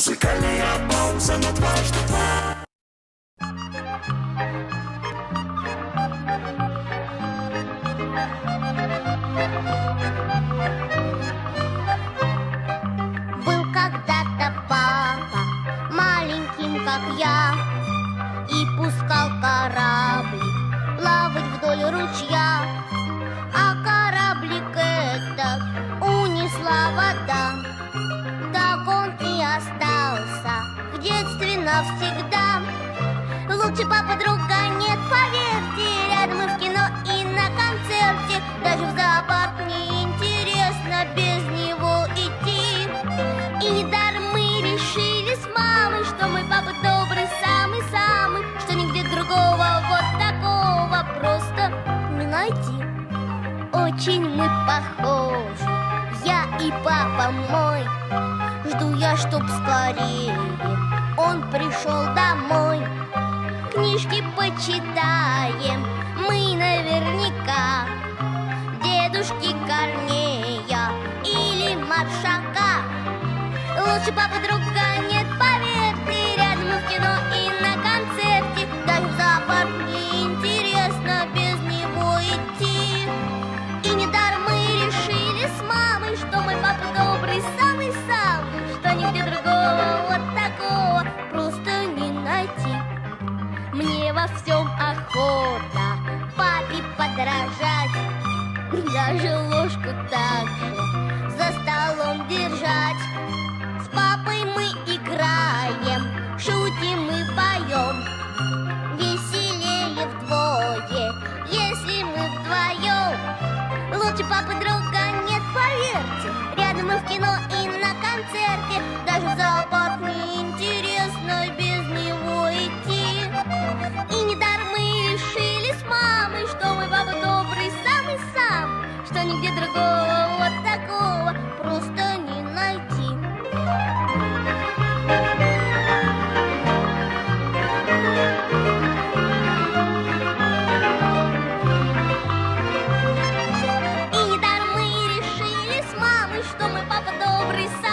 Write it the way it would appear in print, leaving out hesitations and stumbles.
Музыкальная пауза на дважды два. Был когда-то папа маленьким, как я, и пускал кораблик плавать вдоль ручья. А кораблик этот унесла вода. Так он и остался в детстве навсегда. Лучше папа друга нет, поверьте. Рядом и в кино, и на концерте. Даже в зоопарк не интересно без него идти. И недаром мы решили с мамой, что мой папа добрый, самый-самый, что нигде другого вот такого просто не найти. Очень мы похожи, я и папа мой. Жду я, чтоб скорее он пришел домой. Книжки почитаем мы наверняка, дедушки Корнея или Маршака. Лучше папы друга нет, поверьте. Рядом и в кино, и на концерте. Даже в зоопарк не интересно без него идти. И недаром мы решили с мамой, что мой папа добрый, самый-самый, что нигде другого вот такого просто не найти. Мне во всем охота папе подражать, даже ложку так же за столом держать. С папой мы играем, шутим и поем. Веселее вдвое, если мы вдвоем. Лучше папы друга нет, поверьте. Рядом и в кино, и на концерте. Даже в зоопарк не интересно без него идти. И недаром мы решили с мамой, что мой папа добрый, самый-самый, что нигде другого вот такого просто не найти. И недаром мы решили с мамой, что мой папа добрый,